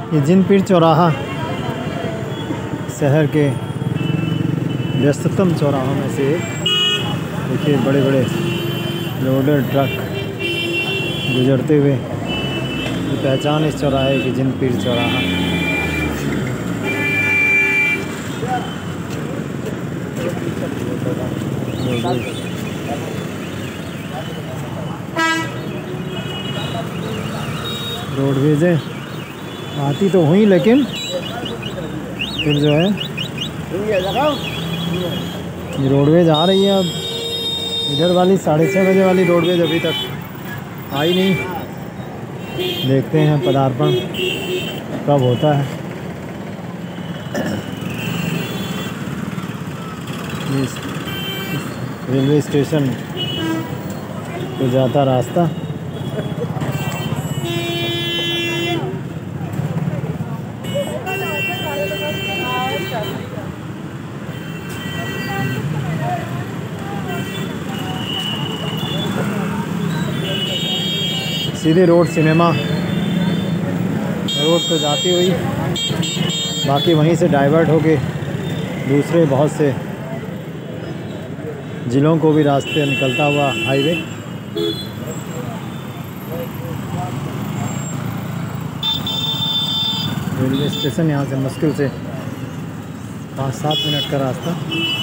ये जिनपीर चौराहा शहर के व्यस्ततम चौराहों में से एक। देखिए बड़े बड़े लोडर ट्रक गुजरते हुए। ये पहचान इस चौराहे की जिनपीर चौराहा। रोडवेज आती तो हुई, लेकिन फिर जो है ये रोडवेज आ रही है। अब इधर वाली 6:30 बजे वाली रोडवेज अभी तक आई नहीं। देखते हैं पदार्पण कब होता है। रेलवे स्टेशन को जाता रास्ता। सीधे रोड सिनेमा रोड को जाती हुई, बाकी वहीं से डाइवर्ट होके दूसरे बहुत से ज़िलों को भी रास्ते निकलता हुआ हाईवे। रेलवे स्टेशन यहाँ से मुश्किल से 5-7 मिनट का रास्ता।